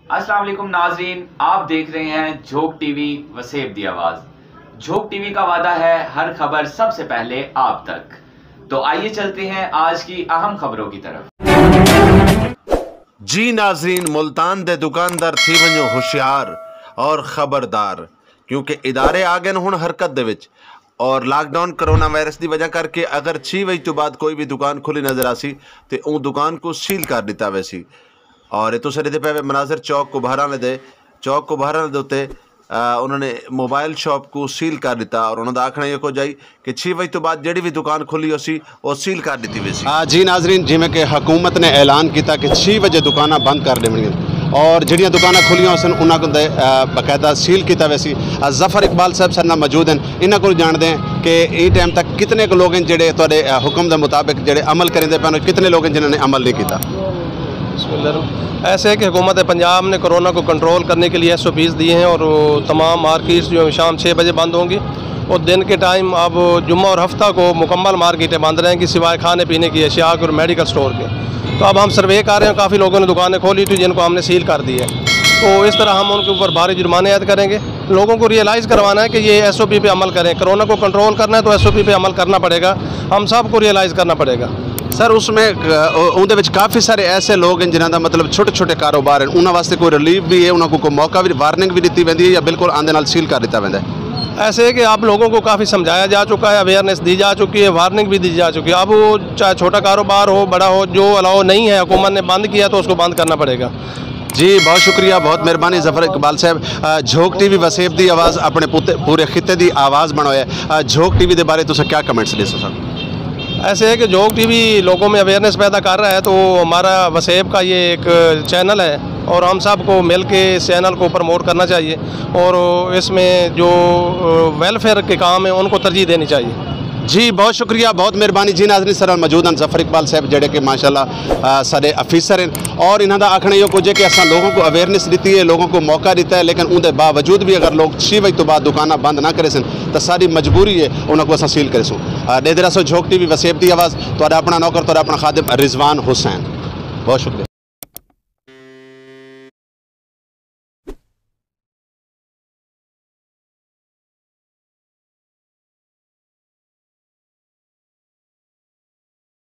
अस्सलाम वालेकुम नाजरीन, आप देख रहे हैं झोंक टीवी वसेब दी आवाज। झोंक टीवी का वादा है हर खबर सबसे पहले आप तक। तो आइए चलते हैं आज की अहम खबरों की तरफ। जी नाजरीन, मुल्तान दे दुकानदार थी वजो होशियार और खबरदार, क्योंकि इदारे आ गए हुण हरकत दे विच और लॉकडाउन कोरोना वायरस की वजह करके अगर 6 बजे तो बाद कोई भी दुकान खुली नजर आसी तो उस दुकान को सील कर दिता वैसी। और ये तुसीं देखदे पे मनाजर चौक कुबहारा दे उत्ते उन्होंने मोबाइल शॉप को सील कर दिता और उन्होंने आखना ये को जाई कि 6 बजे तो बाद जी भी दुकान खुली उसी वो सील कर दी वैसी। जी नाजरीन, जिमें कि हुकूमत ने ऐलान किया कि 6 बजे दुकाना बंद कर देवनियां और जिहड़ियां दुकाना खुलियां सन उन्होंने बाकायदा सील किया वैसी। जफर इकबाल साहब सर नाल मौजूद हैं, इन्हों को जानते हैं कि इस टाइम तक कितने को लोग हैं जिहड़े तुहाडे हुक्म के मुताबिक जिहड़े अमल करेंदे पे, कितने लोग हैं जिन्होंने अमल नहीं किया? ऐसे है कि हुकूमत पंजाब ने कोरोना को कंट्रोल करने के लिए SOPs दिए हैं और तमाम मार्केट्स जो शाम 6 बजे बंद होंगी और दिन के टाइम अब जुम्मा और हफ्ता को मुकम्मल मार्केटें बंद रहेंगी सिवाय खाने पीने की अशिया और मेडिकल स्टोर के। तो अब हम सर्वे कर रहे हैं, काफ़ी लोगों ने दुकानें खोली थी जिनको हमने सील कर दी है। तो इस तरह हम उनके ऊपर भारी जुर्माने ऐड करेंगे। लोगों को रियलाइज़ करवाना है कि ये SOP पे अमल करें। कोरोना को कंट्रोल करना है तो SOP पे अमल करना पड़ेगा, हम सब को रियलाइज़ करना पड़ेगा। सर उसमें उनके काफ़ी सारे ऐसे लोग हैं जिन्हों का मतलब छोटे छोटे कारोबार हैं, उन्होंने वास्ते कोई रिलीफ भी है, उन्होंने कोई मौका भी वार्निंग भी दी है या बिल्कुल आंदे नाल सील कर दिता है? ऐसे है कि आप लोगों को काफ़ी समझाया जा चुका है, अवेयरनेस दी जा चुकी है, वार्निंग भी दी जा चुकी है। अब वो चाहे छोटा कारोबार हो बड़ा हो, जो अलाउ नहीं है हुकूमत ने बंद किया तो उसको बंद करना पड़ेगा। जी बहुत शुक्रिया, बहुत मेहरबानी जफर इकबाल साहब। झोंक टीवी वसेब दी आवाज़ अपने पूरे खिते की आवाज़ बनाया। झोंक टीवी के बारे तुम क्या कमेंट्स दे सो? ऐसे है कि झोंक टीवी लोगों में अवेयरनेस पैदा कर रहा है, तो हमारा वसेब का ये एक चैनल है और हम सब को मिल के इस चैनल को प्रमोट करना चाहिए और इसमें जो वेलफेयर के काम हैं उनको तरजीह देनी चाहिए। जी बहुत शुक्रिया, बहुत मेहरबानी। जी नाज़रीन, सर मौजूद हैं जफर इकबाल साहब जोड़े कि माशाल्लाह सारे अफीसर हैं और इन्हों का आखना ये कुछ है कि असा लोगों को अवेयरनेस दी है, लोगों को मौका दिता है, लेकिन उनके बावजूद भी अगर लोग 6 बजे तो बाद दुकाना बंद ना करें तो सारी मजबूरी है उन्होंने असा सील करें। देते रहो झोंक टीवी वसेब की आवाज़, तो अपना नौकर तो अपना खादिम रिजवान हुसैन। बहुत शुक्रिया।